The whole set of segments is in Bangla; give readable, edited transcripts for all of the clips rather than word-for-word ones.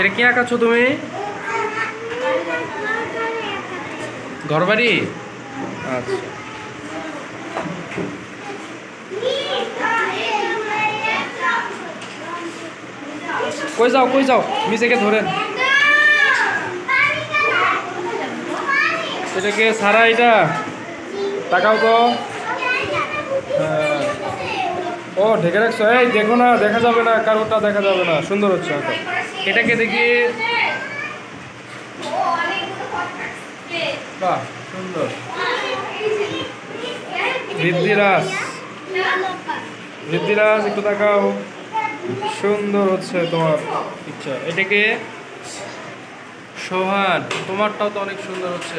এটা কি আঁকাচ্ছ তুমি? ঘরবাড়ি? আচ্ছা, কই যাও কই যাও, মিসেকে ধরেন। এটাকে সারা, এটা তাকাও তো। হ্যাঁ, ও ঢেকে রাখছো। এই দেখো না, দেখা যাবে না, কারোটা দেখা যাবে না। সুন্দর হচ্ছে আঁকা। এটাকে দেখি। বাহ, সুন্দর। ঋদ্ধিরাজ, ঋদ্ধিরাজ একটু দেখাও। সুন্দর হচ্ছে তোমার ইচ্ছা। এটাকে সোহান, তোমারটাও তো অনেক সুন্দর হচ্ছে।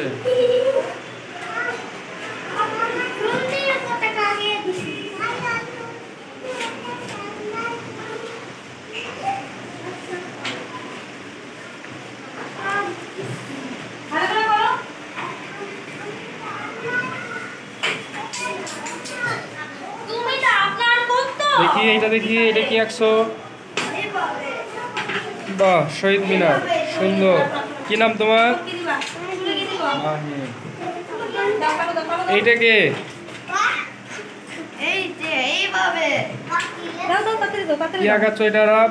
দেখি এইটা, দেখি এটা কি আঁকছো? বাহ, শহীদ মিনার, সুন্দর। কি নাম তোমার? এইটা কে? কি আঁকাচ্ছ এটা? রাপ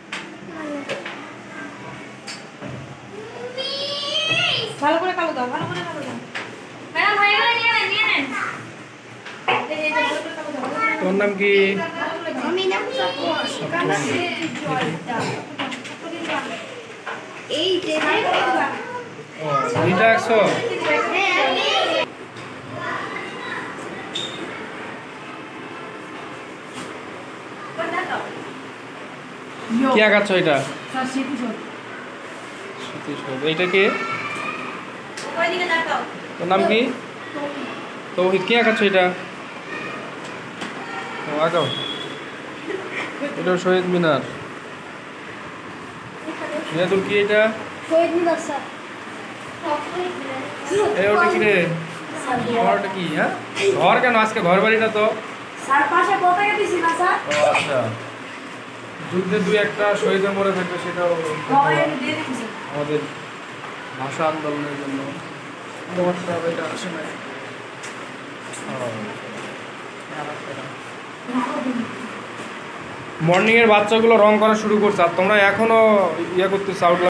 ভালো করে কালো দাও, ভালো করে কালো দাও। ম্যাডাম ভাইয়া নিয়ে নেন, নিয়ে নেন। এই যে ভালো করে কালো দাও। তোর নাম কি? আমি নাম সাপোর্ট। এই যে এইটা আঁকছো? কি আঁকাচ্ছ এটা? এইটা কে? তোর নাম কি? তৌহিদ। কি আঁকাচ্ছ এটা? ও আঁকাও। এটা শহীদ মিনার। তোর কি এটা? শহীদ মিনার স্যার। এই ওটা কি রে? ঘরটা কি? হ্যাঁ, ঘর কেন আজকে? ঘর বাড়িটা তো স্যার পাশে পতাকা দিছি না স্যার? ও আচ্ছা, যুদ্ধে দুই একটা শহীদের মরে থাকবে, সেটাও আমাদের ভাষা আন্দোলনের জন্য। এটা আসে না। মর্নিং এর বাচ্চাগুলো রং করা শুরু করছে, আর তোমরা এখনো ইয়ে করতেছ, আউট